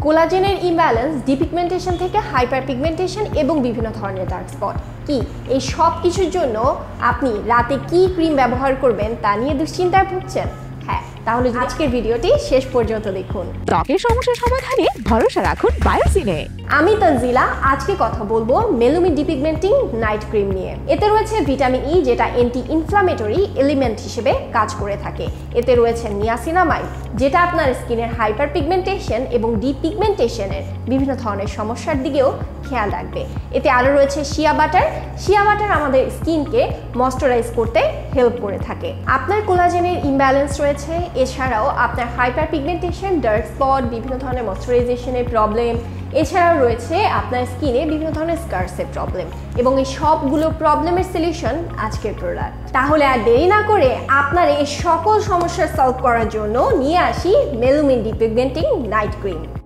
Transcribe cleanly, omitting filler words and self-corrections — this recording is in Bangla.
কোলাজেনের ইমব্যালেন্স, ডিপিগমেন্টেশন থেকে হাইপার পিগমেন্টেশন এবং বিভিন্ন ধরনের ডার্ক স্পট কি এই সব কিছুর জন্য আপনি রাতে কি ক্রিম ব্যবহার করবেন তা নিয়ে দুশ্চিন্তায় ভুগছেন? হ্যাঁ, তাহলে আজকের ভিডিওটি শেষ পর্যন্ত দেখুন। ত্বকের সমস্যার সমাধানে ভরসা রাখুন বায়োসিনে। আমি তানজিলা, আজকে কথা বলবো মেলুমিন ডিপিগমেন্টিং নাইট ক্রিম নিয়ে। এতে রয়েছে ভিটামিন ই, যেটা অ্যান্টি ইনফ্লামেটরি এলিমেন্ট হিসেবে কাজ করে থাকে। এতে রয়েছে নিয়াসিনামাইড, যেটা আপনার স্কিনের হাইপার পিগমেন্টেশন এবং ডিপিগমেন্টেশনের বিভিন্ন ধরনের সমস্যার দিকেও খেয়াল রাখবে। এতে আরও রয়েছে শিয়া বাটার। শিয়া বাটার আমাদের স্কিনকে ময়শ্চারাইজ করতে হেল্প করে থাকে। আপনার কোলাজেনের ইমব্যালেন্স রয়েছে, এছাড়াও আপনার হাইপার পিগমেন্টেশন, ডার্ক স্পট, বিভিন্ন ধরনের ময়শ্চারাইজেশনের প্রবলেম, এছাড়াও রয়েছে আপনার স্কিনে বিভিন্ন ধরনের স্কার্সের প্রবলেম, এবং এই সবগুলো প্রবলেমের সলিউশন আজকের প্রোডাক্ট। তাহলে আর দেরি না করে আপনার এই সকল সমস্যা সলভ করার জন্য নিয়ে আসি মেলুমিন ডিপিগমেন্টিং নাইট ক্রিম।